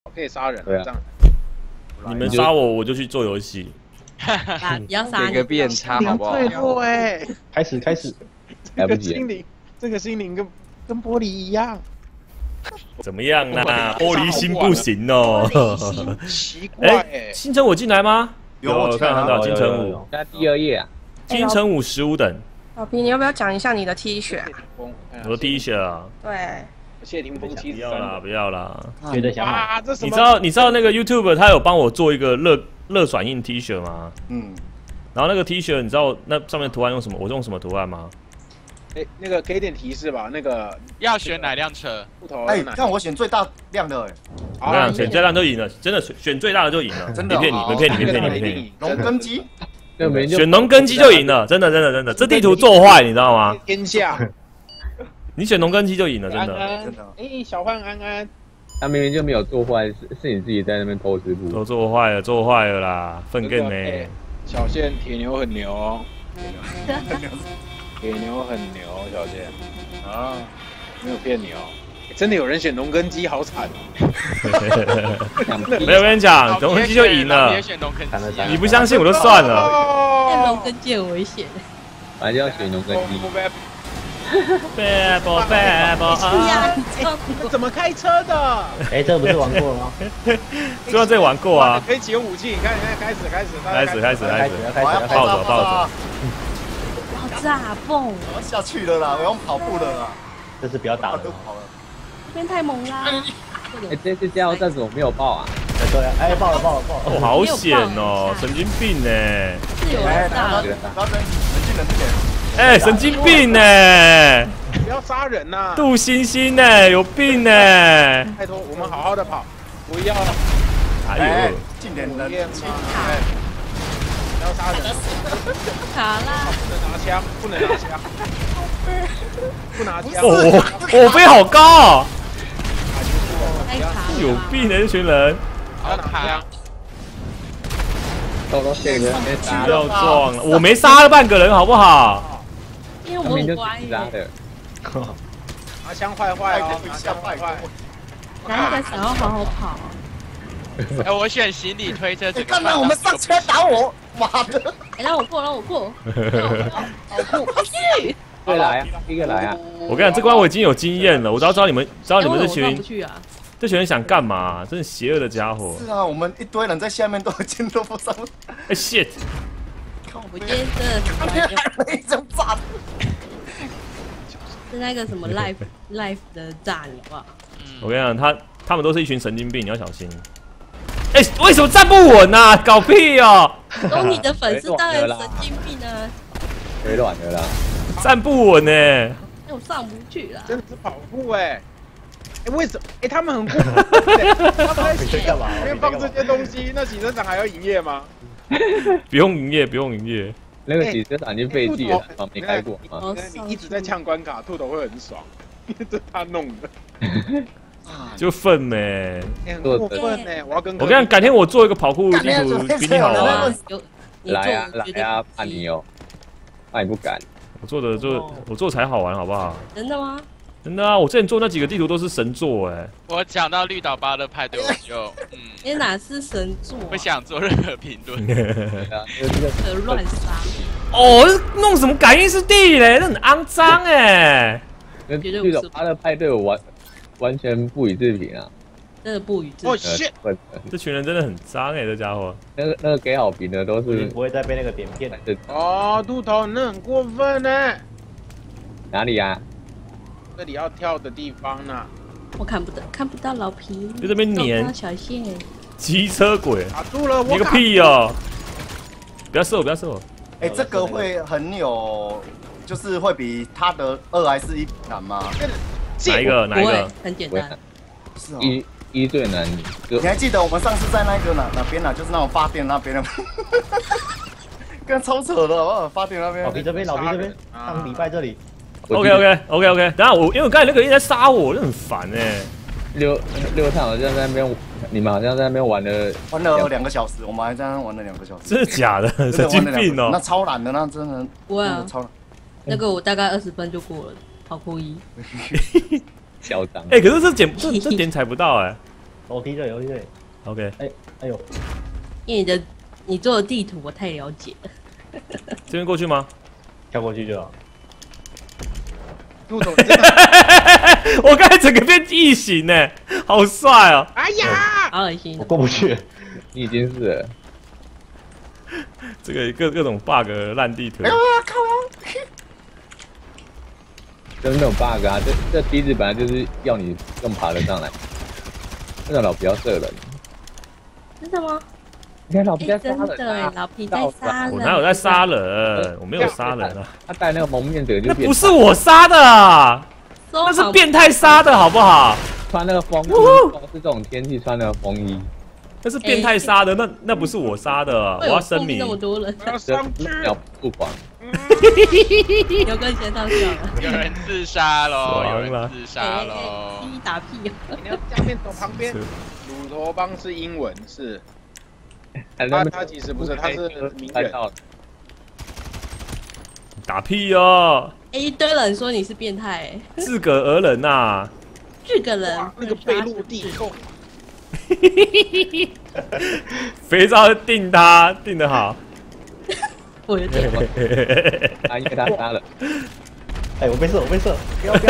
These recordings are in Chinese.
可以杀人， 对啊这样。 你们杀我，我就去做游戏。 啊，不要杀你给个。变差好不好？ 脆弱哎， 开始， 这个来不及了。 心灵，这个心灵跟玻璃一样， 怎么样啦？玻璃心不行哦。 奇怪哎。 金城武进来吗？ 有看到金城武， 在第2页啊， 金城武15等。 老皮，你要不要讲一下你的 T 恤啊？ 我的第一血啊！ 对， 谢霆锋不要啦，不要啦！ 觉得想买。 啊，这什你么？ 知道那个 YouTube 他有帮我做一个热转印 T 恤吗？ 嗯， 然后那个 T 恤，你知道那上面图案用什么？我用什么图案吗？ 哎，那个给点提示吧，那个要选哪辆车？ 秃头。 哎，看我选最大量的，哎， 我跟你讲，选最大就赢了，真的选最大的就赢了， 真的没骗你，没骗你，没骗你，没骗你。 农耕机， 那没人就选农耕机就赢了，真的，这地图做坏，你知道吗？ 天下， 你选农耕机就赢了，真的。 安安真的， 哎，小范安安， 他明明就没有做坏，是你自己在那边偷师傅。 都做坏了啦，粪更哎没。 小线铁牛很牛哦，铁牛很牛，小线啊，没有骗你哦。真的有人选农耕机，好惨哦！ 没有，我跟你讲，农耕机就赢了别。选农耕机啊。 你不相信我就算了。 那龙哦， 跟剑危险。 反正就要选农耕机。 Bad boy, bad 呀， boy。 你知道那怎么开车的？ 哎，这不是玩过了吗？ 就像这玩过啊。 可以启用武器，你看，开始， 开始。 开始了， 抱着爆炸蹦， 我要下去了啦，我要跑步了啦， 这是不要打了都。跑了。 这边太猛啦！ 哎，这次加油站怎么没有爆啊？ 对啊，哎，爆了。 哦，好险哦，神经病呢！ 是有人炸了， 然后人进人之前， 哎，神经病呢！ 不要杀人呐！ 杜星星呢？有病呢！ 拜托，我们好好的跑，不要哎呦， 近点人， 练嘛，不要杀人， 卡啦！ 不能拿枪，不拿枪， 我飞好高， 太卡了， 有病呢！这群人不要拿枪， 都这个没打不要撞了，我没杀了半个人，好不好？ 因为他明就我很乖耶。 自杀的。 拿枪坏哦，拿枪坏。 哪一个想要好好跑？ 哎，我选行李推车。 你干嘛？我们上车打我，妈的！ 哎，让我过。好过， 对来啊，一个来啊！ 我跟你讲，这关我已经有经验了，我知道你们这我群不去啊！ 这群人想干嘛？真是邪恶的家伙！ 是啊，我们一堆人在下面都已经都不上， 哎 shit！ 我今天真的旁边还有一张炸的。 是那个什么 life 的炸，你好不好？ 我跟你讲，他们都是一群神经病，你要小心。哎，为什么站不稳啊？搞屁哦！ 有你的粉丝当然神经病啊！ 回卵了啦！ 站不稳呢。 哎，我上不去啦！ 真的是跑步哎！哎，为什么？哎，他们很过分，他们在洗干嘛？ 里面放这些东西，那洗车场还要营业吗？ 不用营业。 那个洗车场已经废弃了，没开过啊。 你一直在呛关卡，兔头会很爽，因为这是他弄的。 就愤没。 很过分呢！我要跟我跟你讲，改天我做一个跑酷地图比你好玩。 来啊，怕你哦，怕你不敢。 我做才好玩，好不好？ 真的吗？ 真的啊！我之前做那几个地图都是神作哎。 我讲到绿岛吧的派对，我就你哪是神作？ 不想做任何评论。 的乱杀。 哦，弄什么感应式地雷，那很肮脏哎。 跟绿岛吧的派对完全不予置评啊！ 真的不予置哦评。 shit！ 这群人真的很脏哎，这家伙。 那个给好评的都是不会再被那个点骗。 哦，兔头，你那很过分呢。 哪里啊？ 这里要跳的地方呢？ 我看不到老皮。 在这边撵小线。 机车鬼。 卡住了， 你个屁哦！不要射我！ 哎，这个会很有，就是会比他的2还是1难吗？ 哪一个？ 很简单。 是哦。 一最难。 你还记得我们上次在那个哪边啊？就是那种发电那边的，跟超扯的，好不好？发电那边。 老皮这边，上礼拜这里。 OK，等下因为我刚才那个一直在杀我，就很烦哎。 六趟好像在那边，你们好像在那边玩了 2个小时，我们还在那玩了2个小时。 真的假的？神经病哦！ 那超难的，那真的。 不啊， 超难。 那个我大概20分就过了，跑酷1。 嚣张。 哎，可是这点踩不到哎。 楼梯这里，楼梯这里。 OK， 哎呦， 因为你做的地图我太了解了。 这边过去吗？ 跳过去就好。 兔头，你真的， 我刚才整个变异形呢，好帅哦！ 哎呀， 好恶心我。过不去。 你已经是了。 这个各种 bug 烂地图， 就是那种 bug 啊，这梯子本来就是要你用爬的上来。那个老皮要射人， 真的吗？ 你看老皮在真杀人的哎， 啊！ 老皮在杀人。 我哪有在杀人？我没有杀人啊， 他戴那个蒙面者就变态， 那不是我杀的啊， 那那是变态杀的好不好？ 穿那个风衣，是这种天气穿那个风衣， 那是变态杀的，那不是我杀的，我要声明那。么多人， 我要上去， 要不管。 有跟先上去了。 有人自杀喽， 爽了有人自杀喽。 屁打屁哦。 你要下面走旁边。乳头帮是英文是，他其实不是，他是名人。 打屁哦！ 一堆人说你是变态， 自个儿人呐， 这个人那个被陆地够。 肥皂定他定得好。 我有点啊，因为他杀了。 哎，我被射，我被射！不要不要！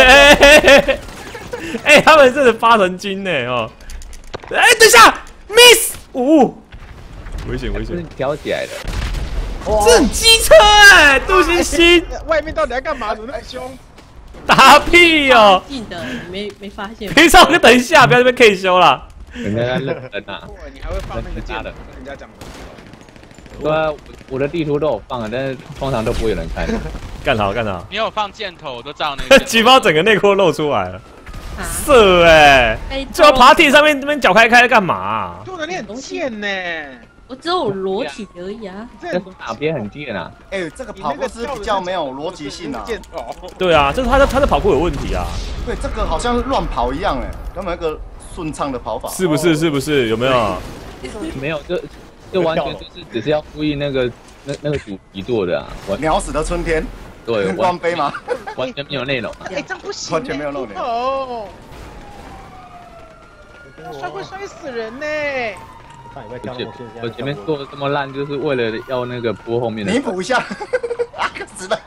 哎，他们真的发神经呢哦！哎，等一下 ，miss 危险危是险！ 挑起来的。 这很机车哎，杜欣欣外面到底在干嘛？怎么那么凶？ 打屁哦！ 近的，你没发现？ 肥皂哥，等一下，不要这边 K 修了。 人家在认真啊。 你还会放那个箭的，跟人家讲。 对啊，我的地图都有放啊，但是通常都不会有人看。 干好干好， 你有放箭头，我都知道那个。 鸡包整个内裤露出来了， 啊色哎！就要爬梯上面那边脚开开干嘛？ 兔子你很贱呢， 我只有裸体而已啊。 但是哪边很近啊？ 哎，这个跑步是比较没有逻辑性啊。 箭头。 对啊，这是他的跑酷有问题啊， 对，这个好像乱跑一样哎，根本那个顺畅的跑法。 是不是？是不是？有没有？ 没有，就完全就是只是要呼应那个主题做的啊。 鸟死的春天。 对， 光杯吗？ 完全没有内容啊。 哎，这样不行， 完全没有漏点。 哦，摔会摔死人呢。 上礼拜跳那么顺， 我前面做的这么烂，就是为了要那个播后面的。 弥补一下。啊，死了。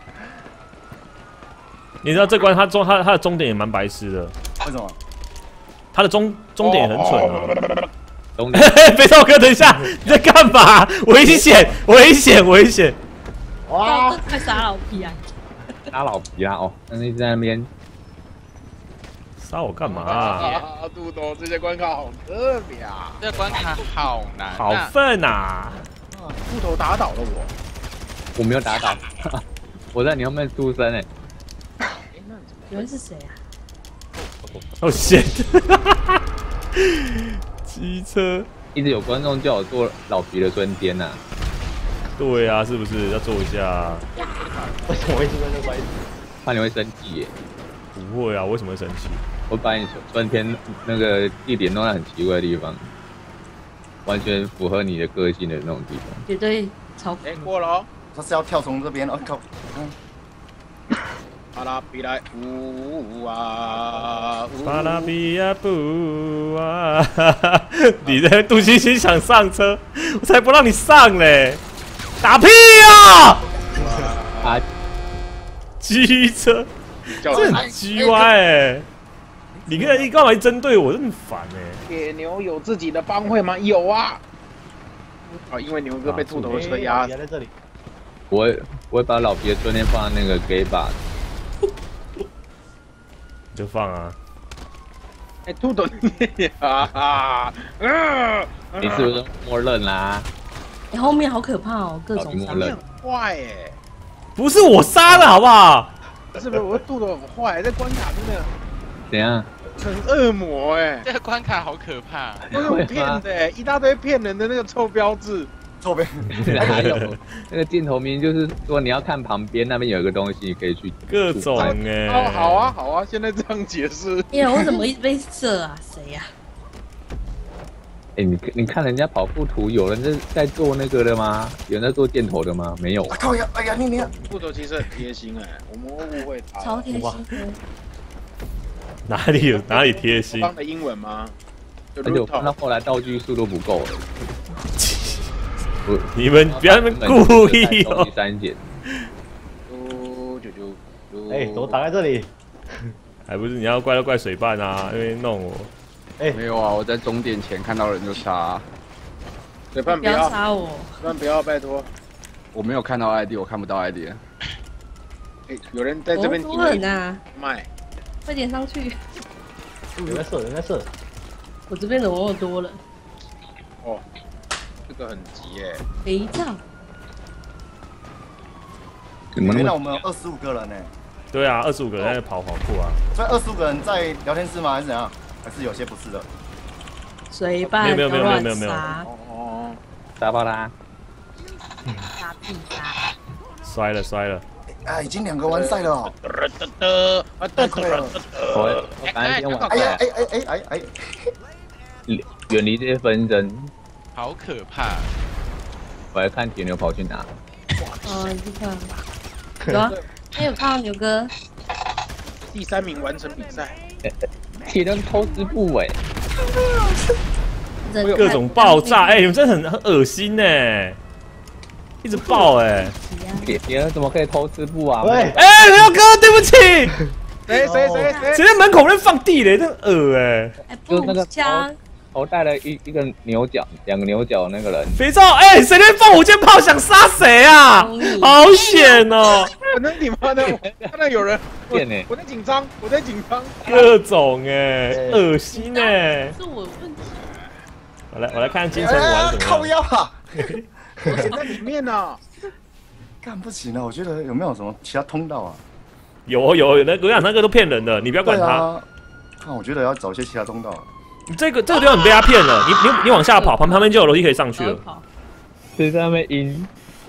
你知道这关他的终点也蛮白痴的， 为什么？ 他的终点也很蠢啊。 懂你肥皂哥，等一下，你在干嘛？危险！危险！危险！ 哇！快杀老皮啊！ 打老皮啦哦，那一直在那边杀我干嘛啊？ 杜董，这些关卡好特别啊！ 这关卡好难， 好笨啊！ 兔头打倒了我， 我没有打倒，我在你后面出声哎。 你们是谁啊？ 哦shit！机车， 一直有观众叫我做老皮的春天呐。 对啊，是不是要做一下？ 为什么会出现这个关系？ 怕你会生气耶。 不会啊，为什么会生气？ 我把你春天那个地点弄在很奇怪的地方，完全符合你的个性的那种地方。 绝对超哎，过了哦。 他是要跳从这边，我靠！ 巴拉比来呜啊！ 巴拉比亚布啊！你在杜欣欣想上车，我才不让你上嘞！打屁啊！ 啊， 机车，这很鸡歪哎！你干嘛针对我？这很烦哎！ 铁牛有自己的帮会吗？有啊。啊，因为牛哥被兔头车压在这里。 我会把老皮的春天放在那个 gay bar。 就放啊！ 哎，兔头你啊！ 你是不是默认啦？ 你后面好可怕哦，各种伤。 默认。 坏哎！ 不是我杀的好不好？ 是不是我兔头很坏？这关卡真的怎样？ 很恶魔哎！ 这个关卡好可怕。 都用骗的哎，一大堆骗人的那个臭标志。 左边。 哪有？那个镜头明明就是说你要看旁边那边有一个东西可以去各种哎。 哦，好啊，好啊，现在这样解释。 耶，我怎么一直被射啊？谁呀？ 哎，你看人家跑步图，有人在做那个的吗？有人在做箭头的吗？没有。 啊靠呀！哎呀，你兔头其实很贴心哎，我们误会他。 超贴心的。 哪里贴心？ 放的英文吗？ 而且我看到后来道具数都不够了。 你们不要那么故意哦。 删减。 哎，怎么打在这里？ 还不是你要怪都怪水伴啊，那边弄我。 哎，没有啊，我在终点前看到人就杀。 水伴不要杀我， 水伴不要，拜托。 我没有看到 ID， 我看不到 ID。 哎，有人在这边多人啊！ 卖， 快点上去。 人在射，人在射。 我这边人我多了。 哦，这个很急耶。 肥皂。 原来我们有25个人呢。 对啊，25个人在跑酷啊。 所以25个人在聊天室吗？还是怎样？还是有些不是的？ 水伴没有。 哦，打爆他！ 打必杀。 摔了。 啊，已经2个完赛了哦。太快了！ 我赶紧先往下。 哎！ 远离这些纷争。 好可怕！ 我来看铁牛跑去哪。 哦，你看。有啊，有看到牛哥。 第3名完成比赛。 铁牛偷织布哎。 各种爆炸哎，你们真的很恶心哎，一直爆哎。 铁牛怎么可以偷织布啊？ 喂， 哎，牛哥，对不起。 谁在门口那放地雷，真恶哎。 就是那个头戴了一个牛角，2个牛角那个人。 肥皂，哎，谁在放火箭炮想杀谁啊？好险哦！ 我那你妈的，看到有人，我在紧张， 各种哎，恶心哎。 是我问题。 我来看金城武玩什么。 靠腰啊！ 我在里面呢。 干不行了，我觉得有没有什么其他通道啊？ 有，那我想那个都骗人的，你不要管他。 看，我觉得要找一些其他通道。 这个地方你被他骗了，你往下跑，旁边就有楼梯可以上去了。 是在那边阴。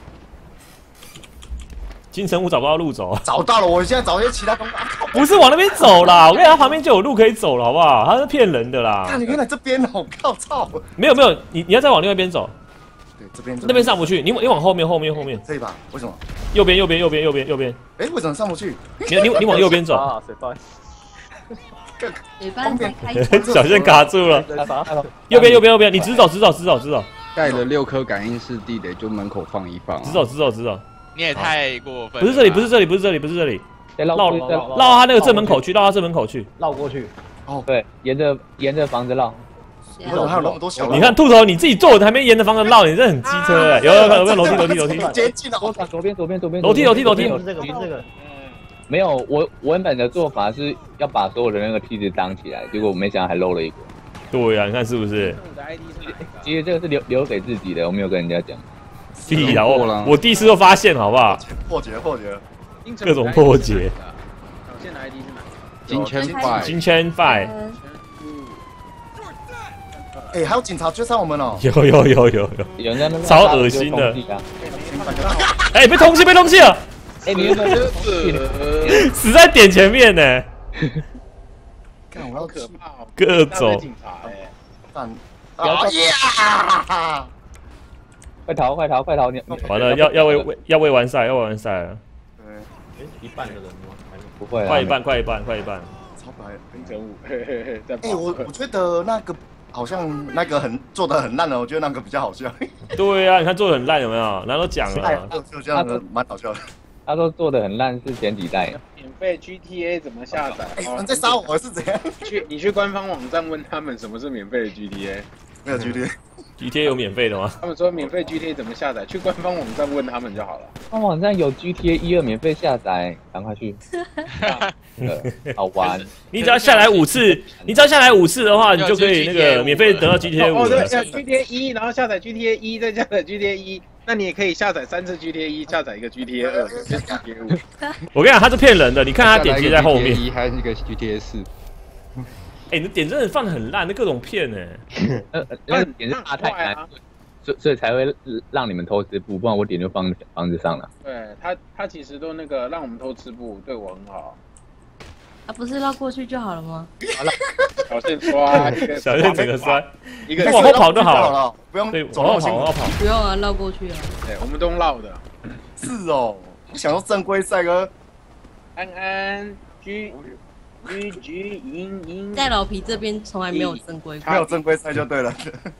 金城武找不到路走。 找到了，我现在找一些其他通道。 不是往那边走啦，我跟你讲，旁边就有路可以走了，好不好？他是骗人的啦。 看你原来这边哦，靠操！ 没有，你要再往另外一边走。 对，这边那边上不去，你往后面。 可以吧？为什么？ 右边。 哎，为什么上不去？ 你往右边走。 水伴。 水伴在开。 小线卡住了。右边，你直走。 盖了6颗感应式地雷，就门口放一放。 直走。 你也太过分。 不是这里。绕他那个正门口去， 绕过去。 哦，对，沿着房子绕。 为什么还有那么多小？ 你看兔头，你自己坐，还没沿着房子绕，你这很机车哎。有楼梯。 接近了。 左边。 楼梯。 这个。 没有，我原本的做法是要把所有的那个梯子当起来，结果没想到还漏了一个。 对呀，你看是不是？ 其实这个是留给自己的，我没有跟人家讲。 屁啦，我第一次都发现，好不好？ 破解。 各种破解。 小线的 ID 是哪？ 金圈 5。 哎，还有警察追杀我们哦！ 有，超恶心的。 哎， 被通缉了！ 哎，你死在点前面呢。 看我要可怕哦！ 各种警察哎， 快逃！你完了，要未完赛了。 对，一半的人吗？ 不会， 快一半。 超白 15， 哎，我觉得那个好像那个做的很烂的，我觉得那个比较好笑。 对啊，你看做的很烂有没有？人家都讲了， 就这样子蛮好笑的。 他说做的很烂是前几代。 免费 GTA 怎么下载？ 有人在杀我是怎样？ 你去官方网站问他们什么是免费的 GTA。 没有 GTA 有免费的吗？ 他们说免费 GTA 怎么下载？去官方网站问他们就好了。 官方网站有 GTA 1、2免费下载，赶快去。好玩。 你只要下来5次的话，你就可以那个免费得到 GTA 5。 哦，对，GTA 1，然后下载 GTA 1，再下载 GTA 1。那你也可以下载3次 GTA 1，下载一个 GTA 2，就是 GTA 5。 我跟你讲，他是骗人的，你看他点击在后面。 1还是一个 GTA 4。 哎，你的点真的放的很烂，那各种骗哎。 那个点是怕太难，所以才会让你们偷吃布，不然我点就放房子上了。 对他其实都那个让我们偷吃布，对我很好。 啊，不是绕过去就好了吗？ 好了，小线刷， 小线整个摔， 一个往后跑就好了， 不用走往后跑， 不用啊，绕过去啊。 对，我们都绕的。 是哦，我想说正规赛哥， 安安 G。 GG 赢， 在老皮这边从来没有正规过没。有正规赛就对了。